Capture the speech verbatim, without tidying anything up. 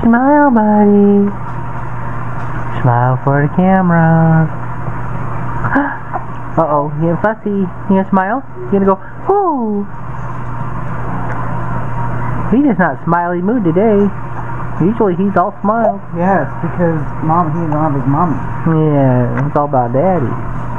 Smile, buddy. Smile for the camera. Uh-oh, you getting fussy. You gonna smile? You gonna go, whoo! He's just not smiley mood today. Usually he's all smiles. Yeah, it's because mom, he don't have his mommy. Yeah, it's all about daddy.